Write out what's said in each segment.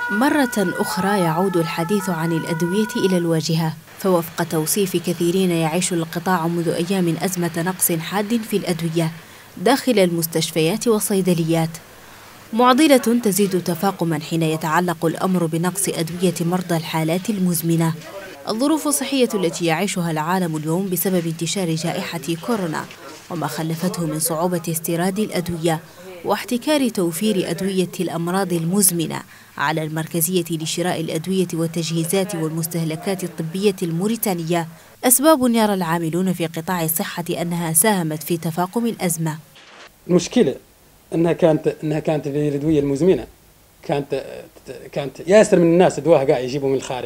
مرة أخرى يعود الحديث عن الأدوية إلى الواجهة، فوفق توصيف كثيرين يعيش القطاع منذ أيام أزمة نقص حاد في الأدوية داخل المستشفيات والصيدليات، معضلة تزيد تفاقما حين يتعلق الأمر بنقص أدوية مرضى الحالات المزمنة. الظروف الصحية التي يعيشها العالم اليوم بسبب انتشار جائحة كورونا وما خلفته من صعوبة استيراد الأدوية واحتكار توفير أدوية الأمراض المزمنة على المركزية لشراء الأدوية والتجهيزات والمستهلكات الطبية الموريتانية، أسباب يرى العاملون في قطاع الصحة أنها ساهمت في تفاقم الأزمة. المشكلة أنها كانت الأدوية المزمنة كانت ياسر من الناس أدواها قاعد يجيبوا من الخارج.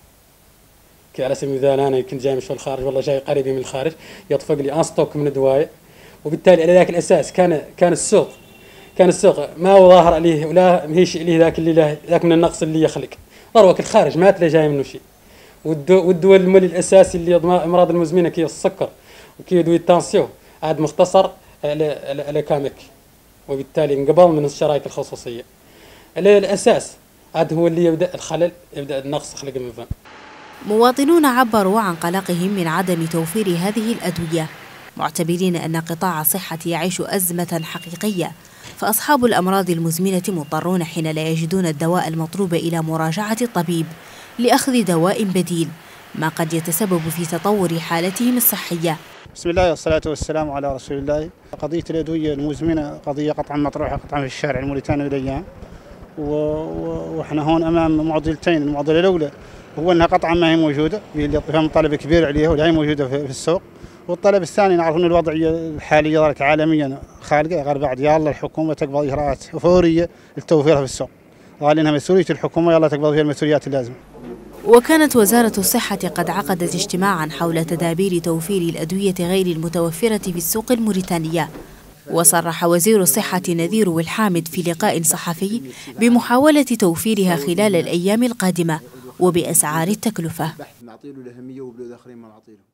على سبيل المثال أنا كنت جاي من الخارج، والله جاي قريبي من الخارج يطفق لي أنستوك من أدواي، وبالتالي على ذاك الأساس كان السوق ما هو ظاهر عليه ولا مهيش عليه ذاك من النقص اللي يخلق. ضروك الخارج ما تلاقي جاي منه شيء. والدول المولي الأساسي اللي أمراض المزمنة كي السكر وكي أدوية التانسيون عاد مختصر على كامك، وبالتالي انقبض من الشرايك الخصوصية. على الأساس عاد هو اللي يبدأ الخلل، يبدأ النقص خلق من فم. مواطنون عبروا عن قلقهم من عدم توفير هذه الأدوية، معتبرين أن قطاع الصحة يعيش أزمة حقيقية، فأصحاب الأمراض المزمنة مضطرون حين لا يجدون الدواء المطلوب إلى مراجعة الطبيب لأخذ دواء بديل، ما قد يتسبب في تطور حالتهم الصحية. بسم الله والصلاة والسلام على رسول الله. قضية الأدوية المزمنة قضية قطعا مطروحة قطعا في الشارع الموريتاني الأيام، وإحنا هون أمام معضلتين. المعضلة الأولى هو أنها قطعا ما هي موجودة، اللي فهم طلب كبير عليها ولا هي موجودة في السوق. والطلب الثاني نعرف أن الوضعية الحالية ظهرت عالميا خارقة، غير بعد يلا الحكومة تقبض إجراءات فورية لتوفيرها في السوق، قال إنها مسؤولية الحكومة، يلا تقبض فيها المسؤوليات اللازمة. وكانت وزارة الصحة قد عقدت اجتماعا حول تدابير توفير الأدوية غير المتوفرة في السوق الموريتانية، وصرح وزير الصحة نذير والحامد في لقاء صحفي بمحاولة توفيرها خلال الأيام القادمة وبأسعار التكلفة.